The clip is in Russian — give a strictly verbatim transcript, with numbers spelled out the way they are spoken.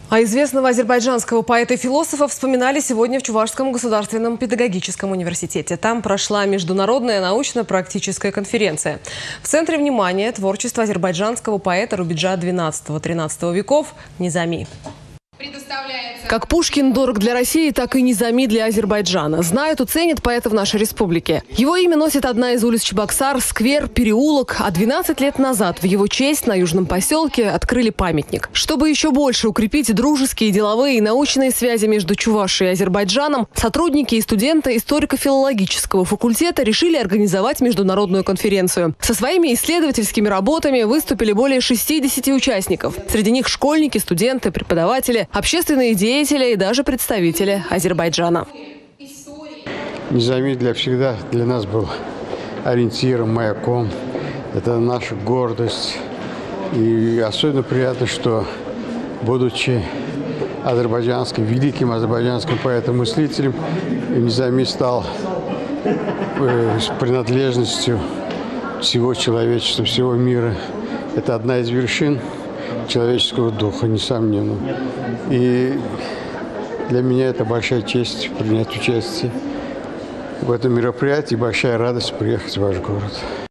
А известного азербайджанского поэта и философа вспоминали сегодня в Чувашском государственном педагогическом университете. Там прошла международная научно-практическая конференция. В центре внимания творчество азербайджанского поэта рубежа двенадцатого-тринадцатого веков Низами. Как Пушкин дорог для России, так и Низами для Азербайджана. Знают и ценят поэта в нашей республике. Его имя носит одна из улиц Чебоксар, сквер, переулок. А двенадцать лет назад в его честь на южном поселке открыли памятник. Чтобы еще больше укрепить дружеские, деловые и научные связи между Чувашией и Азербайджаном, сотрудники и студенты историко-филологического факультета решили организовать международную конференцию. Со своими исследовательскими работами выступили более шестидесяти участников. Среди них школьники, студенты, преподаватели, общественные деятели и даже представители Азербайджана. Низами для всегда для нас был ориентиром, маяком. Это наша гордость. И особенно приятно, что, будучи азербайджанским, великим азербайджанским поэтом-мыслителем, Низами стал э, принадлежностью всего человечества, всего мира. Это одна из вершин человеческого духа, несомненно. И для меня это большая честь принять участие в этом мероприятии, большая радость приехать в ваш город.